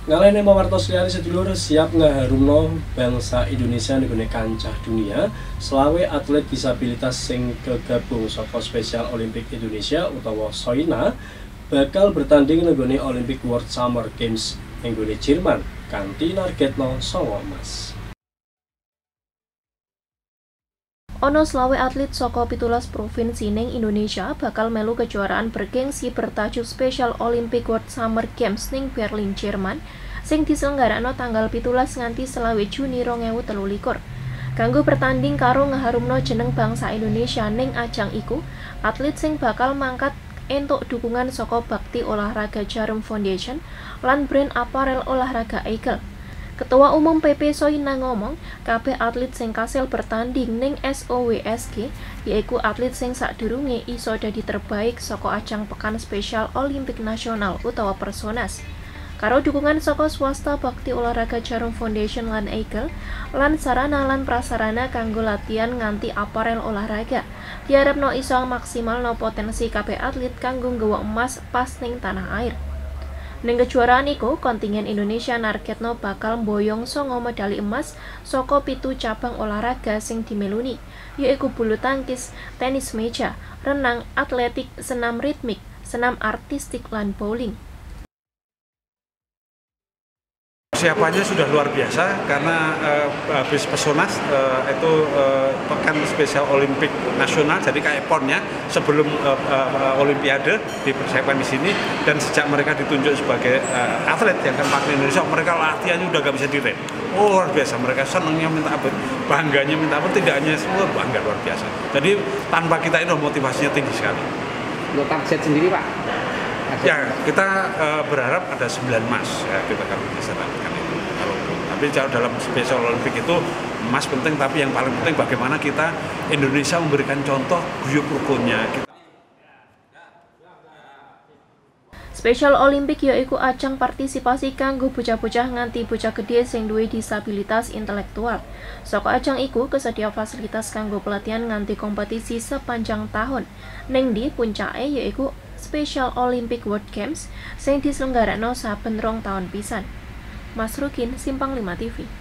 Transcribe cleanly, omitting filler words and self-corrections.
Ngalene mawartos liyane sedulur siap ngaharumno bangsa Indonesia nggone kancah dunia. Selawe atlet disabilitas sing kegabung saka Special Olympic Indonesia utawa SOINA bakal bertanding nggone Olympic World Summer Games nggone Jerman kanthi nargetno 9 emas. Ono selawe atlet saka 17 provinsi ning Indonesia bakal melu kejuaraan bergengsi bertajuk Special Olympic World Summer Games ning Berlin, Jerman sing diselenggarakno tanggal 17 nganti 20 Juni 2023. Kanggo bertanding karo ngeharumno jeneng bangsa Indonesia ning ajang iku, atlet sing bakal mangkat entuk dukungan saka Bakti Olahraga Jarum Foundation lan brand aparel olahraga Eagle. Ketua Umum PP SOINA ngomong, kabeh atlet sing kasil bertanding ning SOWSG yaiku atlet sing sadurunge iso dadi terbaik saka ajang Pekan Spesial Olimpik Nasional utawa Personas. Karo dukungan saka swasta Bakti Olahraga Jarum Foundation lan Eagle, lan sarana lan prasarana kanggo latihan nganti aparel olahraga, diharapno iso maksimalno potensi kabeh atlet kanggo nggawa emas pas ning tanah air. Ning kejuaraan iku, kontingen Indonesia nargetno bakal mboyong 9 medali emas saka 7 cabang olahraga sing dimeluni, yaiku bulu tangkis, tenis meja, renang, atletik, senam ritmik, senam artistik lan bowling. Persiapannya sudah luar biasa karena habis Personas itu Pekan Spesial Olimpik Nasional, jadi kayak PON-nya sebelum Olimpiade dipersiapkan di sini, dan sejak mereka ditunjuk sebagai atlet yang keempat di Indonesia, mereka latihannya udah gak bisa direm. Oh, luar biasa, mereka senangnya minta ampun, bangganya minta ampun, tidak hanya semua bangga luar biasa. Jadi tanpa kita itu motivasinya tinggi sekali. Untuk target sendiri Pak? Ya, kita berharap ada 9 emas ya, kita akan bisa dapatkan itu. Tapi dalam Special Olympic itu emas penting, tapi yang paling penting bagaimana kita Indonesia memberikan contoh guyup rukunnya. Special Olympic yaiku ajang partisipasi kanggo bocah-bocah nganti bocah gede sing duwe disabilitas intelektual. Saka ajang iku kesedia fasilitas kanggo pelatihan nganti kompetisi sepanjang tahun. Ning ndi puncake yaiku Special Olympic World Games sing diselenggarakno saben 2 tahun pisan. Mas Rukin, Simpang 5 TV.